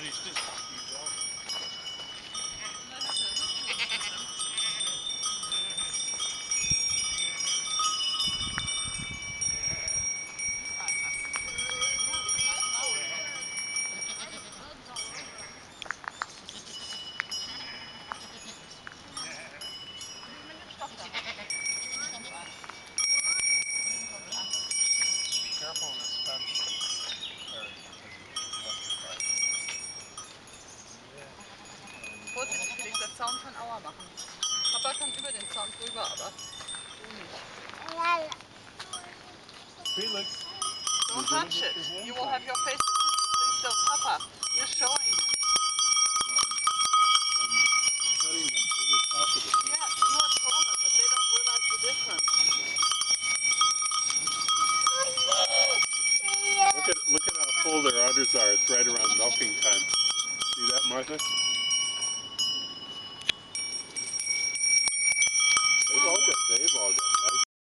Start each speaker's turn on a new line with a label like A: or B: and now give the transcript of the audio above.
A: die stimmt. Careful of this fence area because it's electrified.
B: Vorsichtig, Felix, der Zaun kann Aua machen. Papa kann über den Zaun drüber, aber du nicht.
A: Felix,
B: don't touch it. You will have your face against it. Please don't, Papa. You're showing him.
A: I'm cutting them over the top of it.
B: Yeah, you are taller, but they don't realize the difference.
A: Look at how full their udders are. It's right around milking time. See that, Martha?